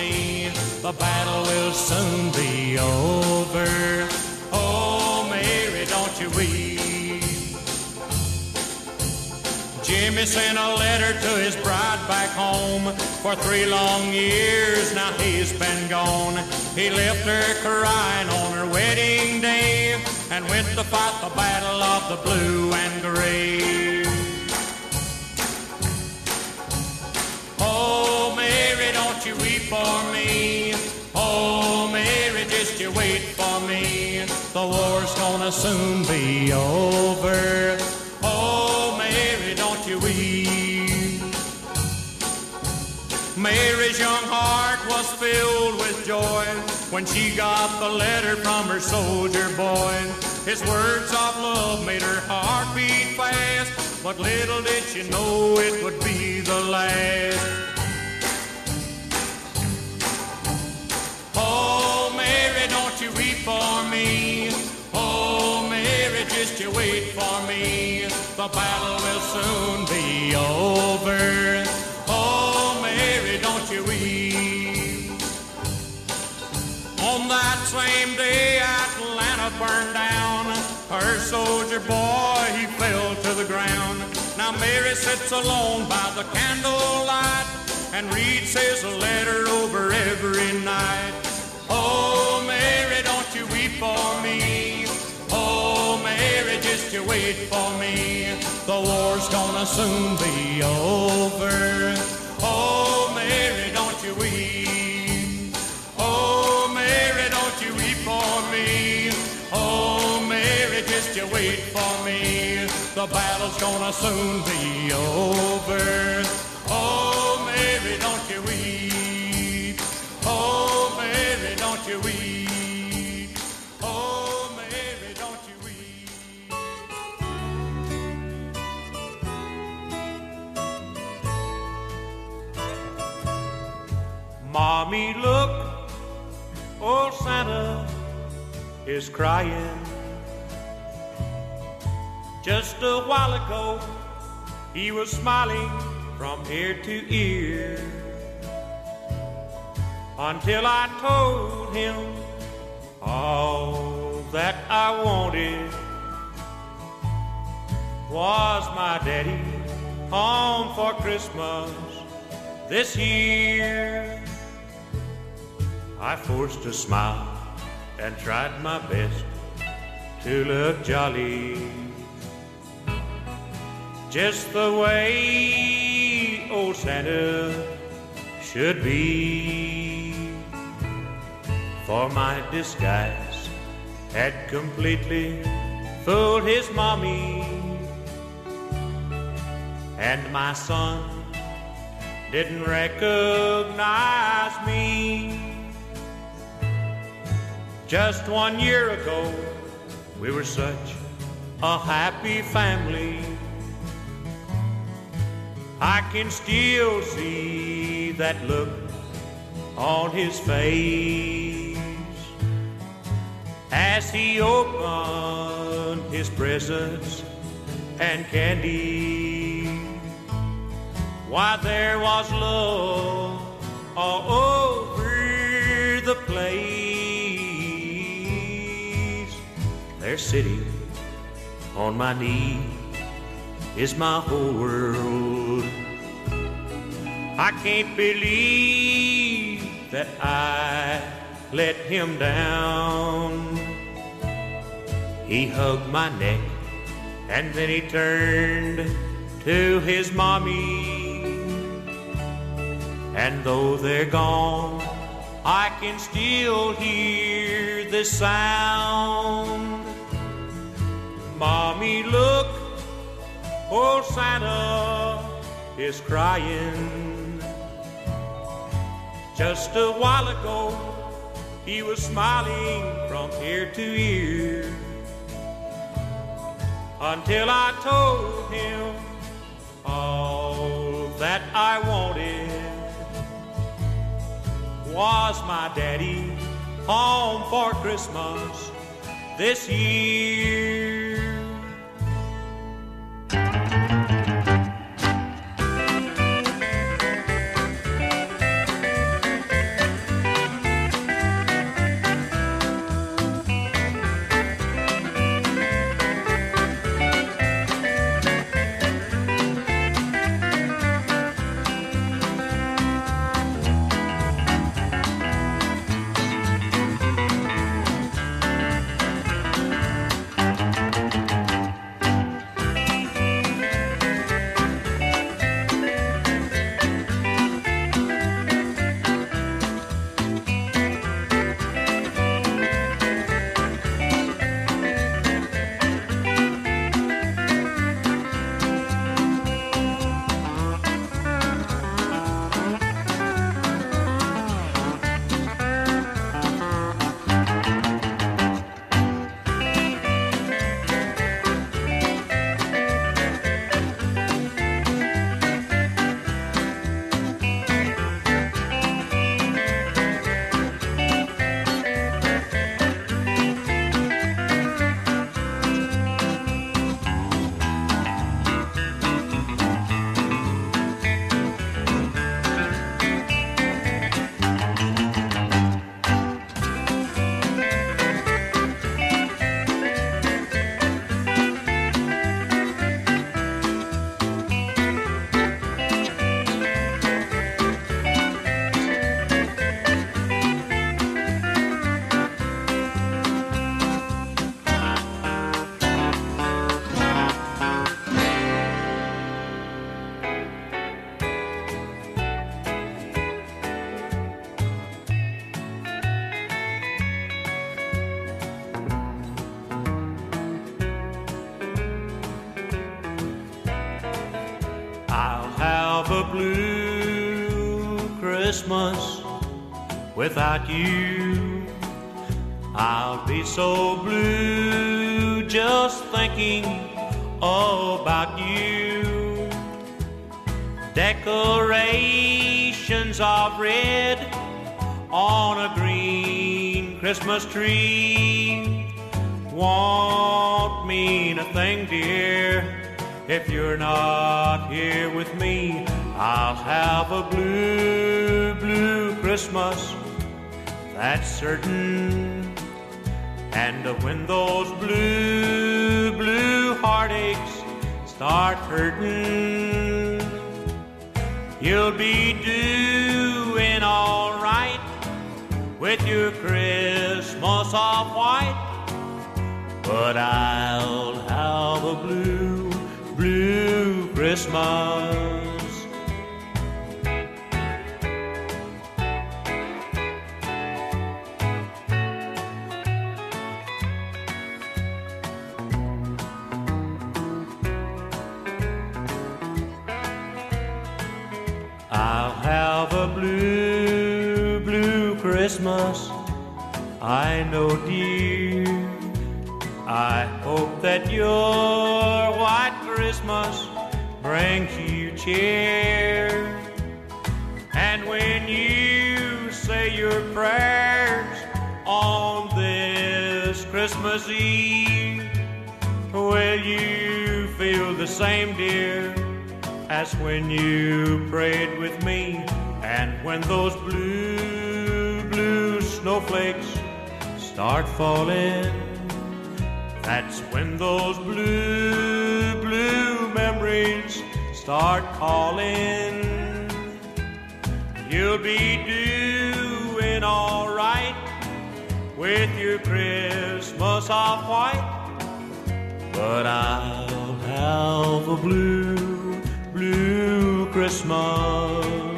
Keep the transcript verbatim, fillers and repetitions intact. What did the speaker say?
me, the battle will soon be over. Oh, Mary, don't you weep. Jimmy sent a letter to his bride back home. For three long years now he's been gone. He left her crying on her wedding day and went to fight the battle of the blue and gray. Oh, Mary, don't you weep for me. Oh, Mary, just you wait for me. The war's gonna soon be over. Oh, Mary, don't you weep. Mary's young heart was filled with joy when she got the letter from her soldier boy. His words of love made her heart beat fast, but little did she know it would be the last. Oh, Mary, don't you weep for me. Oh, Mary, just you wait for me. The battle will soon be over. Oh, Mary, don't you weep. On that same day, Atlanta burned down. Her soldier boy, he fell to the ground. Now Mary sits alone by the candlelight and reads his letter over every night. Oh, Mary, don't you weep for me. Oh, Mary, just you wait for me. The war's gonna soon be over. Oh, Mary, don't you weep. Oh, Mary, don't you weep for me. Oh, Mary, just you wait for me. The battle's gonna soon be over. Oh, Mary, don't you weep. Oh, Mary, don't you weep. Oh, Mary, don't you weep. Mommy, look, old Santa is crying. Just a while ago, he was smiling from ear to ear, until I told him all that I wanted was my daddy home for Christmas this year. I forced a smile and tried my best to look jolly, just the way old Santa should be. For my disguise had completely fooled his mommy, and my son didn't recognize me. Just one year ago, we were such a happy family. I can still see that look on his face as he opened his presents and candy. Why, there was love all over the place. There sitting on my knee is my whole world. I can't believe that I let him down. He hugged my neck and then he turned to his mommy, and though they're gone, I can still hear the sound. Mommy, look, old Santa is crying. Just a while ago, he was smiling from ear to ear, until I told him all that I wanted was my daddy home for Christmas this year. blue Christmas without you. I'll be so blue just thinking about you. Decorations of red on a green Christmas tree won't mean a thing, dear, if you're not here with me. I'll have a blue, blue Christmas, that's certain. And when those blue, blue heartaches start hurting, you'll be doing all right with your Christmas off white. But I'll have a blue, blue Christmas. I'll have a blue, blue Christmas, I know, dear. I hope that your white Christmas brings you cheer. And when you say your prayers on this Christmas Eve, will you feel the same, dear, as when you prayed with me? And when those blue, blue snowflakes start falling, that's when those blue, blue memories start calling. You'll be doing all right with your Christmas off white, but I'll have a blue, blue Christmas.